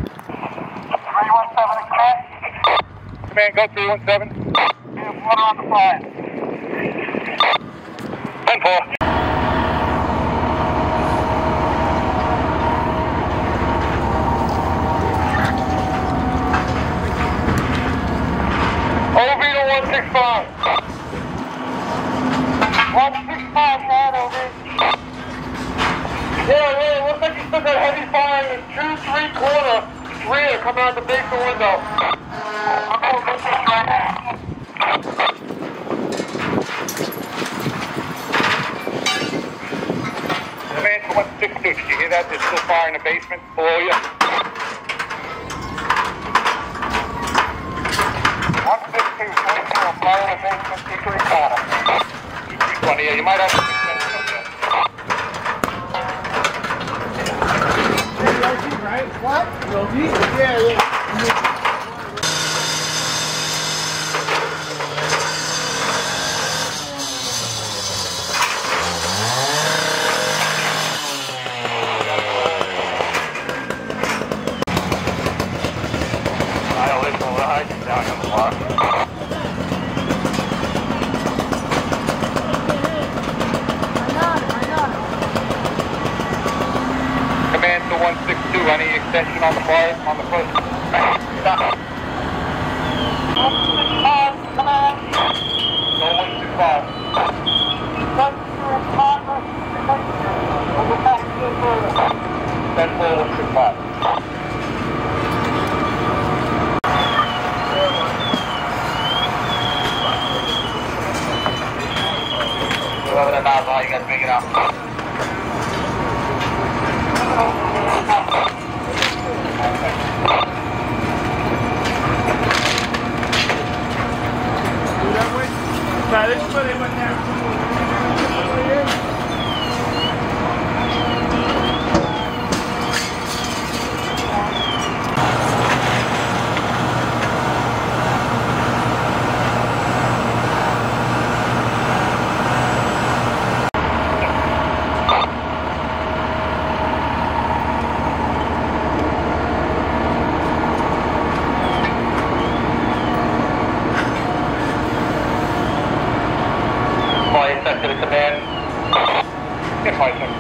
317 command. Command, go 317. We have water on the fire. 10-4. OV to 165. 165 man, over. Yeah, it looks like you took that heavy fire in 2 3/4 rear coming out the basement window. Okay, we'll get this right now. Command to 162, did you hear that? There's still fire in the basement below you. 162, fire in the basement, secret corner. 220, yeah, you might have to extension up there. Right? What? Yeah. Down on the block. Command to 162, any extension on the fire, on the first? Stop. 165, command. Go 165. Send to a partner. We'll get back to you further. 10-4, 165. Whoever the knobs are, you guys bring it up. This is where they went down. Fire set to the command. Get fire set.